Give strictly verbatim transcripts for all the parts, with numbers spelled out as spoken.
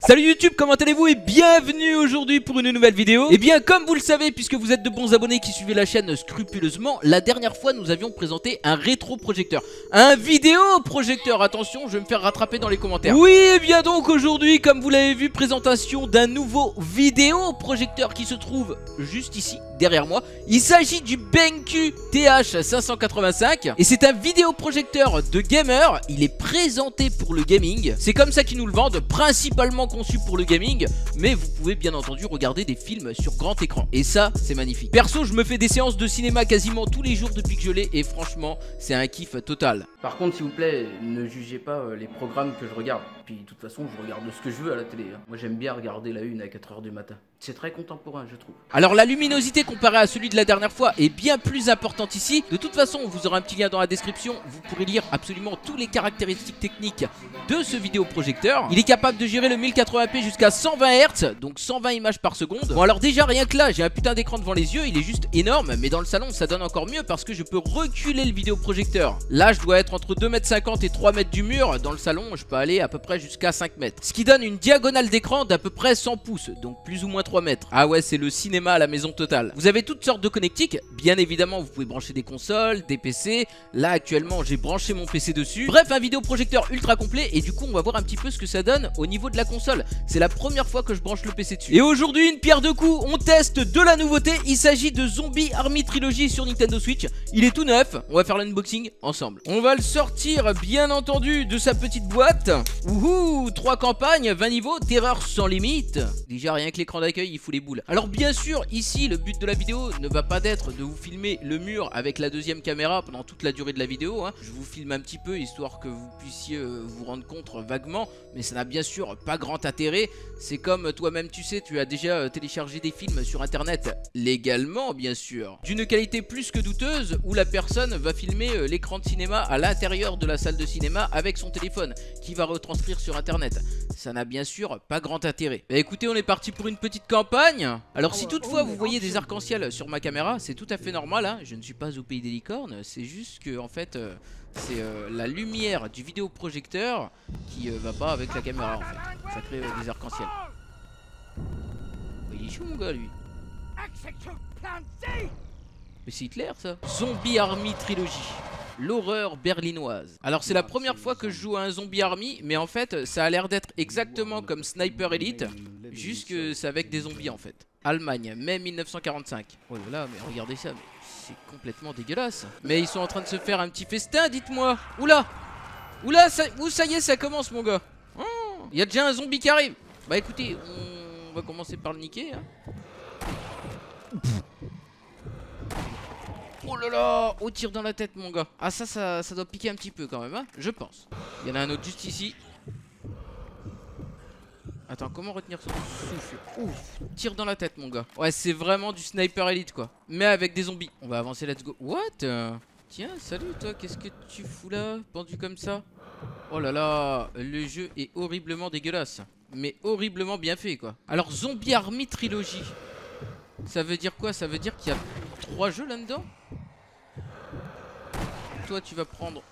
Salut YouTube, comment allez-vous et bienvenue aujourd'hui pour une nouvelle vidéo. Et bien comme vous le savez, puisque vous êtes de bons abonnés qui suivez la chaîne scrupuleusement, la dernière fois nous avions présenté un rétro-projecteur, un vidéo-projecteur. Attention, je vais me faire rattraper dans les commentaires. Oui, et bien donc aujourd'hui, comme vous l'avez vu, présentation d'un nouveau vidéo-projecteur qui se trouve juste ici, derrière moi. Il s'agit du BenQ T H cinq cent quatre-vingt-cinq et c'est un vidéoprojecteur de gamer. Il est présenté pour le gaming, c'est comme ça qu'ils nous le vendent, principalement conçu pour le gaming, mais vous pouvez bien entendu regarder des films sur grand écran et ça c'est magnifique. Perso, je me fais des séances de cinéma quasiment tous les jours depuis que je l'ai et franchement c'est un kiff total. Par contre, s'il vous plaît, ne jugez pas euh, les programmes que je regarde. Puis de toute façon, je regarde ce que je veux à la télé, hein. Moi j'aime bien regarder la une à quatre heures du matin. C'est très contemporain, je trouve. Alors la luminosité comparée à celui de la dernière fois est bien plus importante ici. De toute façon, vous aurez un petit lien dans la description. Vous pourrez lire absolument toutes les caractéristiques techniques de ce vidéoprojecteur. Il est capable de gérer le mille quatre-vingts p jusqu'à cent vingt hertz, donc cent vingt images par seconde. Bon alors déjà rien que là, j'ai un putain d'écran devant les yeux, il est juste énorme. Mais dans le salon, ça donne encore mieux parce que je peux reculer le vidéoprojecteur. Là, je dois être entre deux mètres cinquante et trois mètres du mur. Dans le salon, je peux aller à peu près jusqu'à cinq mètres. Ce qui donne une diagonale d'écran d'à peu près cent pouces, donc plus ou moins trois mètres. Ah ouais, c'est le cinéma à la maison totale. Vous avez toutes sortes de connectiques. Bien évidemment, vous pouvez brancher des consoles, des P C. Là, actuellement, j'ai branché mon P C dessus. Bref, un vidéoprojecteur ultra complet. Et du coup, on va voir un petit peu ce que ça donne au niveau de la console. C'est la première fois que je branche le P C dessus. Et aujourd'hui, une pierre deux coups, on teste de la nouveauté. Il s'agit de Zombie Army Trilogy sur Nintendo Switch. Il est tout neuf. On va faire l'unboxing ensemble. On va le sortir, bien entendu, de sa petite boîte. Wouhou, trois campagnes, vingt niveaux, terreur sans limite. Déjà, rien que l'écran d'accueil, il fout les boules. Alors bien sûr, ici, le but de la vidéo ne va pas d'être de vous filmer le mur avec la deuxième caméra pendant toute la durée de la vidéo, hein. Je vous filme un petit peu histoire que vous puissiez euh, vous rendre compte vaguement, mais ça n'a bien sûr pas grand intérêt. C'est comme toi-même tu sais, tu as déjà euh, téléchargé des films sur internet, légalement bien sûr, d'une qualité plus que douteuse, où la personne va filmer euh, l'écran de cinéma à l'intérieur de la salle de cinéma avec son téléphone, qui va retranscrire sur internet. Ça n'a bien sûr pas grand intérêt. Bah écoutez, on est parti pour une petite campagne. Alors si toutefois vous voyez des arcs-en-ciel sur ma caméra, c'est tout à fait normal, hein. Je ne suis pas au pays des licornes, c'est juste que en fait euh, c'est euh, la lumière du vidéoprojecteur qui euh, va pas avec la caméra en fait. Ça crée euh, des arcs-en-ciel. Oh, il est chaud mon gars lui. Mais c'est Hitler ça. Zombie Army Trilogy, l'horreur berlinoise. Alors c'est la première fois que je joue à un Zombie Army, mais en fait ça a l'air d'être exactement comme Sniper Elite, juste que c'est avec des zombies en fait. Allemagne, mai mille neuf cent quarante-cinq. Oh là là, mais regardez ça, mais c'est complètement dégueulasse. Mais ils sont en train de se faire un petit festin, dites-moi. Oula, oula, ça, ouh, ça y est, ça commence mon gars. Il oh, y a déjà un zombie qui arrive. Bah écoutez, on va commencer par le niquer, hein. Oh là là, au tir dans la tête mon gars. Ah ça, ça, ça doit piquer un petit peu quand même, hein, je pense. Il y en a un autre juste ici. Attends, comment retenir son souffle? Ouf, tire dans la tête mon gars. Ouais, c'est vraiment du Sniper Elite quoi, mais avec des zombies. On va avancer, let's go. What? Tiens, salut toi, qu'est-ce que tu fous là, pendu comme ça? Oh là là, le jeu est horriblement dégueulasse, mais horriblement bien fait quoi. Alors Zombie Army Trilogy, ça veut dire quoi? Ça veut dire qu'il y a trois jeux là-dedans. Toi tu vas prendre...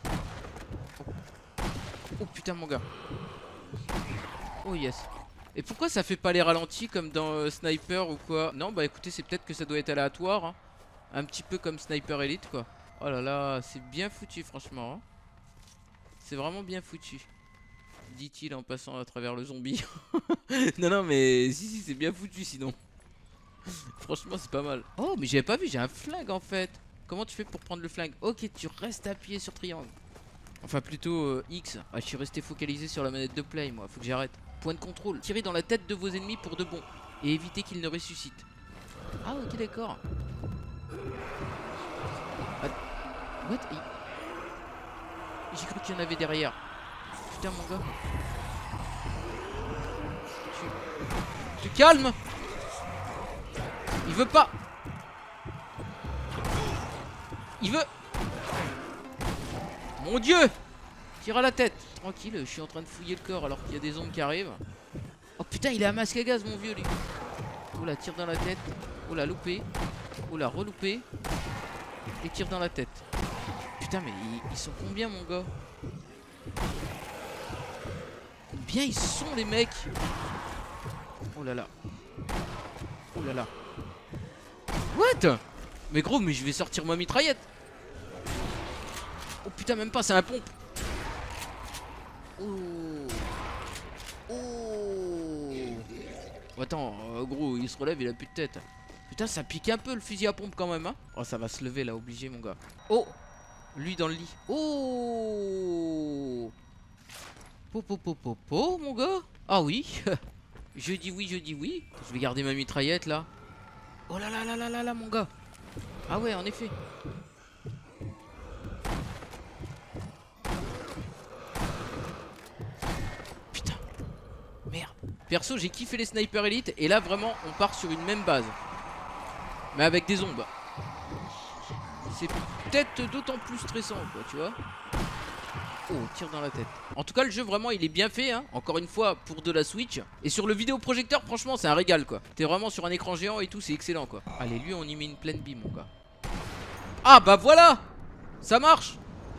Oh putain mon gars. Oh yes. Et pourquoi ça fait pas les ralentis comme dans euh, Sniper ou quoi? Non bah écoutez, c'est peut-être que ça doit être aléatoire, hein. Un petit peu comme Sniper Elite quoi. Oh là là, c'est bien foutu franchement, hein. C'est vraiment bien foutu, dit-il en passant à travers le zombie. Non non mais si si, c'est bien foutu sinon. Franchement c'est pas mal. Oh mais j'avais pas vu, j'ai un flingue en fait. Comment tu fais pour prendre le flingue? Ok, tu restes appuyé sur triangle. Enfin plutôt euh, X. Ah, je suis resté focalisé sur la manette de play moi, faut que j'arrête. Point de contrôle, tirez dans la tête de vos ennemis pour de bon et évitez qu'ils ne ressuscitent. Ah ok d'accord. Ah, what? J'ai cru qu'il y en avait derrière. Putain mon gars. Tu te calmes. Il veut pas. Il veut. Mon dieu. Tire à la tête. Tranquille, je suis en train de fouiller le corps alors qu'il y a des zombies qui arrivent. Oh putain, il est à masque à gaz mon vieux lui. Oula, tire dans la tête. Oula, loupé. Oula, reloupé. Et tire dans la tête. Putain mais ils, ils sont combien mon gars? Combien ils sont les mecs? Oh là là. Oh là là. What? Mais gros, mais je vais sortir ma mitraillette. Oh putain, même pas, c'est un pompe. Oh. Oh. Attends, euh, gros, il se relève, il a plus de tête. Putain, ça pique un peu le fusil à pompe quand même, hein. Oh, ça va se lever là, obligé, mon gars. Oh. Lui dans le lit. Oh. Po po po po po, mon gars. Ah oui. Je dis oui, je dis oui. Je vais garder ma mitraillette là. Oh là là là là là là, mon gars. Ah ouais, en effet. Putain. Merde. Perso, j'ai kiffé les Sniper Elite. Et là, vraiment, on part sur une même base. Mais avec des ombres. C'est peut-être d'autant plus stressant, quoi, tu vois. Oh, tire dans la tête. En tout cas, le jeu, vraiment, il est bien fait, hein. Encore une fois, pour de la Switch. Et sur le vidéoprojecteur, franchement, c'est un régal, quoi. T'es vraiment sur un écran géant et tout, c'est excellent, quoi. Allez, lui, on y met une pleine bille, mon gars. Ah, bah voilà. Ça marche.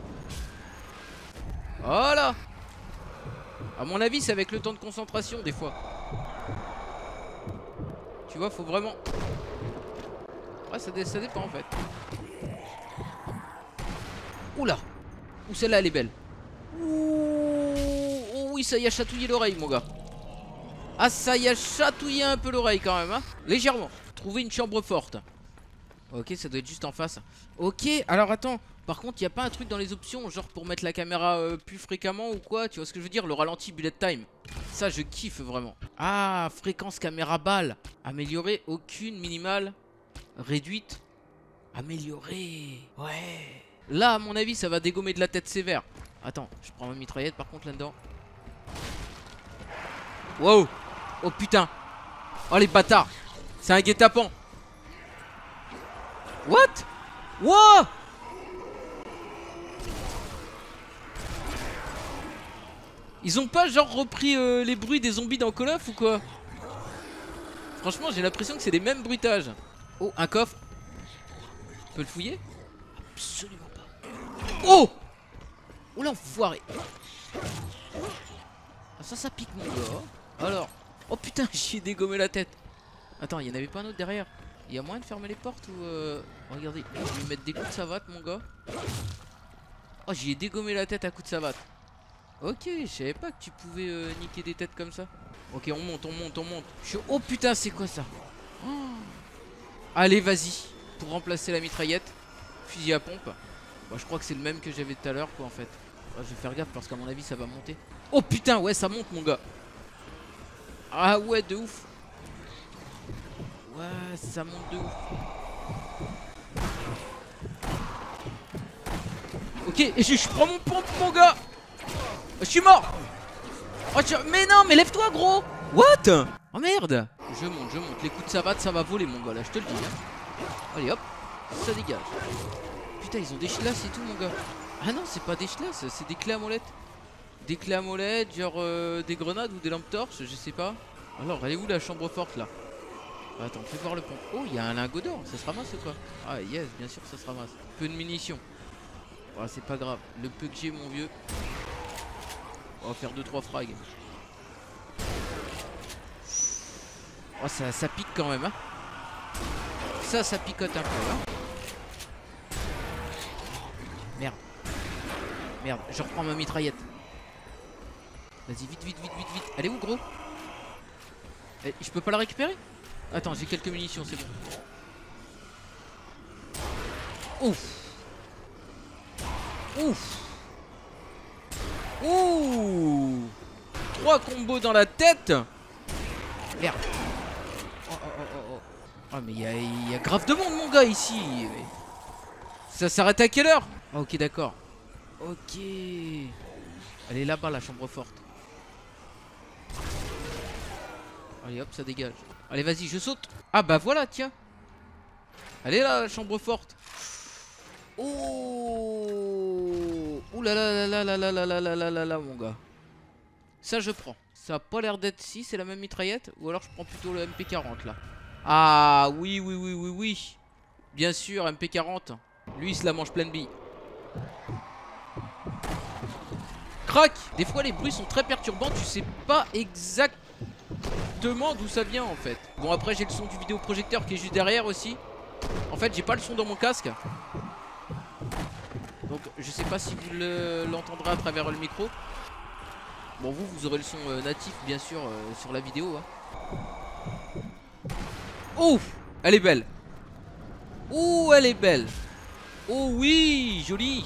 Voilà. À mon avis, c'est avec le temps de concentration, des fois. Tu vois, faut vraiment... Ouais, ça, dé ça dépend, en fait. Oula. Ouh, celle-là, elle est belle. Ouh, oh oui, ça y a chatouillé l'oreille, mon gars. Ah, ça y a chatouillé un peu l'oreille quand même, hein. Légèrement. Trouver une chambre forte. Ok, ça doit être juste en face. Ok, alors attends. Par contre, il n'y a pas un truc dans les options, genre pour mettre la caméra euh, plus fréquemment ou quoi? Tu vois ce que je veux dire? Le ralenti bullet time. Ça, je kiffe vraiment. Ah, fréquence caméra balle. Améliorer, aucune, minimale. Réduite. Améliorer. Ouais. Là, à mon avis, ça va dégommer de la tête sévère. Attends, je prends ma mitraillette par contre là-dedans. Wow. Oh putain. Oh les bâtards. C'est un guet-apens. What? Wow. Ils ont pas genre repris euh, les bruits des zombies dans Call of ou quoi? Franchement, j'ai l'impression que c'est les mêmes bruitages. Oh, un coffre. On peut le fouiller? Absolument pas. Oh! Oh l'enfoiré. Ah, ça, ça pique mon gars. Alors. Oh putain, j'y ai dégommé la tête. Attends, il y en avait pas un autre derrière? Il y a moyen de fermer les portes ou euh... oh, regardez, je vais mettre des coups de savate, mon gars. Oh, j'y ai dégommé la tête à coups de savate. Ok, je savais pas que tu pouvais euh, niquer des têtes comme ça. Ok, on monte, on monte, on monte. Je suis... Oh putain, c'est quoi ça? Oh. Allez, vas-y. Pour remplacer la mitraillette. Fusil à pompe. Bah, je crois que c'est le même que j'avais tout à l'heure, quoi, en fait. Ah, je vais faire gaffe parce qu'à mon avis, ça va monter. Oh putain, ouais, ça monte, mon gars. Ah ouais, de ouf. Ouais, ça monte de ouf. Ok, et je, je prends mon pompe, mon gars. Je suis mort. Oh, tu... Mais non, mais lève-toi, gros. What? Oh merde. Je monte, je monte. Les coups de savate, ça va voler, mon gars, là, je te le dis. Hein. Allez, hop, ça dégage. Putain, ils ont des chlasses et tout, mon gars. Ah non, c'est pas des chlasses, c'est des clés à molette. Des clés à molette, genre euh, des grenades ou des lampes torches, je sais pas. Alors, elle est où la chambre forte, là? Attends, fais voir le pont. Oh, il y a un lingot d'or, ça se ramasse ou quoi? Ah, yes, bien sûr, ça se ramasse. Peu de munitions. Oh, c'est pas grave. Le peu que j'ai, mon vieux. On va faire deux trois frags. Oh, ça, ça pique quand même, hein. Ça, ça picote un peu, hein. Merde. Merde, je reprends ma mitraillette. Vas-y, vite, vite, vite, vite, vite. Elle est où, gros? Eh, je peux pas la récupérer? Attends, j'ai quelques munitions, c'est bon. Ouf. Ouf. Ouh. Trois combos dans la tête. Merde. Oh, oh, oh, oh, oh. Ah, mais il y a, y a grave de monde, mon gars, ici. Ça s'arrête à quelle heure? Ah, ok, d'accord. Ok. Elle est là-bas, la chambre forte. Allez, hop, ça dégage. Allez, vas-y, je saute. Ah, bah voilà, tiens. Elle est là, la chambre forte. Oh. Ouh là là là là là là là là là là là, mon gars. Ça, je prends. Ça a pas l'air d'être si, c'est la même mitraillette. Ou alors je prends plutôt le M P quarante, là. Ah, oui, oui, oui, oui, oui. Bien sûr, M P quarante. Lui, il se la mange pleine bille. Crac. Des fois, les bruits sont très perturbants. Tu sais pas exact... exactement d'où ça vient en fait. Bon après j'ai le son du vidéoprojecteur qui est juste derrière aussi. En fait j'ai pas le son dans mon casque. Donc je sais pas si vous l'entendrez à travers le micro. Bon vous vous aurez le son euh, natif bien sûr euh, sur la vidéo hein. Oh, elle est belle. Oh elle est belle. Oh oui, jolie.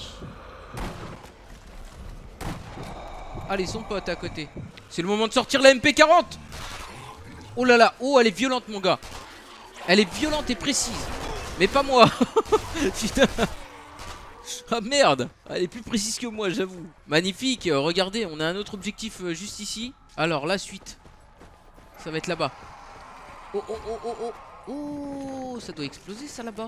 Allez son pote à côté. C'est le moment de sortir la M P quarante. Oh là là, oh elle est violente mon gars. Elle est violente et précise. Mais pas moi. Putain. Ah merde. Elle est plus précise que moi j'avoue. Magnifique, euh, regardez on a un autre objectif euh, juste ici. Alors la suite ça va être là-bas. Oh oh oh oh oh. Oh ça doit exploser ça là-bas.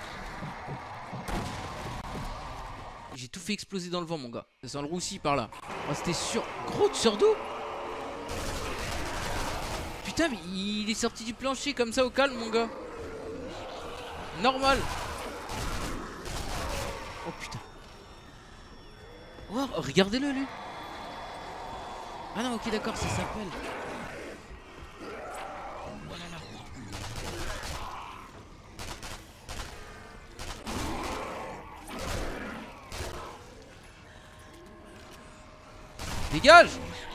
J'ai tout fait exploser dans le vent mon gars. Ça sent le roussi par là. Oh c'était sûr. Gros tu sors d'où? Putain mais il est sorti du plancher comme ça au calme mon gars. Normal. Oh putain. Oh regardez-le lui. Ah non ok d'accord ça s'appelle. Oh là là. Dégage.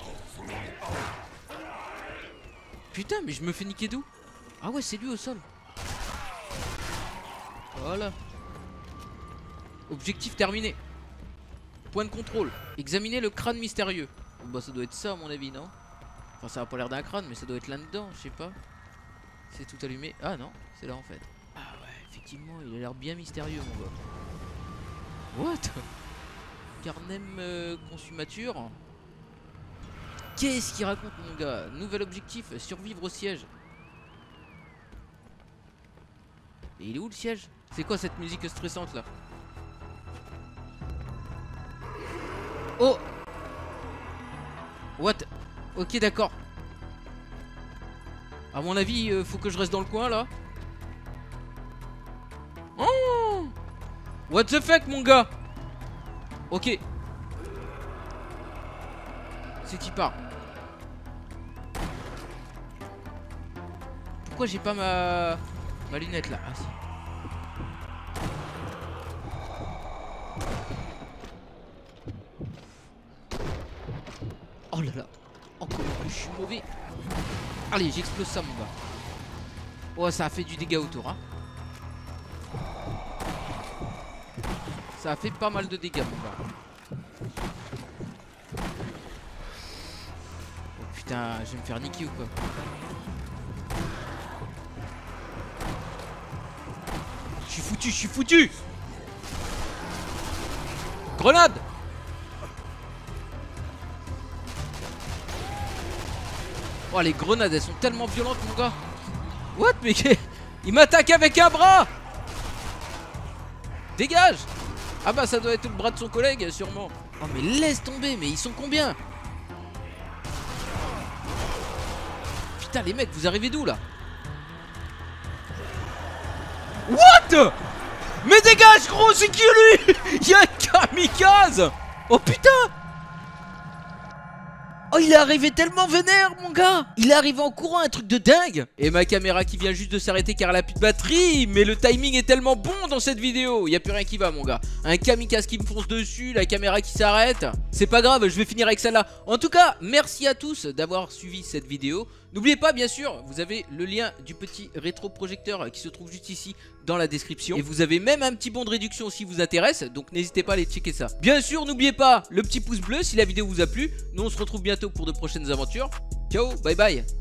Putain mais je me fais niquer d'où? Ah ouais c'est lui au sol. Voilà. Objectif terminé. Point de contrôle. Examiner le crâne mystérieux. Bah ça doit être ça à mon avis non? Enfin ça a pas l'air d'un crâne mais ça doit être là-dedans je sais pas. C'est tout allumé. Ah non c'est là en fait. Ah ouais effectivement il a l'air bien mystérieux mon gars. What? Carnem euh, consumature. Qu'est-ce qu'il raconte mon gars? Nouvel objectif, survivre au siège. Et il est où le siège? C'est quoi cette musique stressante là? Oh! What? Ok d'accord. À mon avis euh, faut que je reste dans le coin là. Oh! What the fuck mon gars? Ok. C'est qui part. Pourquoi j'ai pas ma... ma lunette là? Ah si. Oh là là. Oh comment que je suis mauvais. Allez j'explose ça mon gars. Oh ça a fait du dégât autour hein. Ça a fait pas mal de dégâts mon gars. Oh putain je vais me faire niquer ou quoi? Je suis foutu, je suis foutu. Grenade. Oh les grenades elles sont tellement violentes mon gars. What? Mais il m'attaque avec un bras. Dégage. Ah bah ça doit être le bras de son collègue sûrement. Oh mais laisse tomber. Mais ils sont combien? Putain les mecs vous arrivez d'où là? What? Mais dégage gros c'est qui lui? Y'a un kamikaze. Oh putain. Oh il est arrivé tellement vénère mon gars. Il est arrivé en courant un truc de dingue. Et ma caméra qui vient juste de s'arrêter car elle a plus de batterie. Mais le timing est tellement bon dans cette vidéo. Il n'y a plus rien qui va mon gars. Un kamikaze qui me fonce dessus. La caméra qui s'arrête. C'est pas grave je vais finir avec celle-là. En tout cas merci à tous d'avoir suivi cette vidéo. N'oubliez pas bien sûr vous avez le lien du petit rétroprojecteur qui se trouve juste ici dans la description. Et vous avez même un petit bon de réduction si vous intéresse. Donc n'hésitez pas à aller checker ça. Bien sûr n'oubliez pas le petit pouce bleu si la vidéo vous a plu. Nous on se retrouve bientôt pour de prochaines aventures. Ciao, bye bye.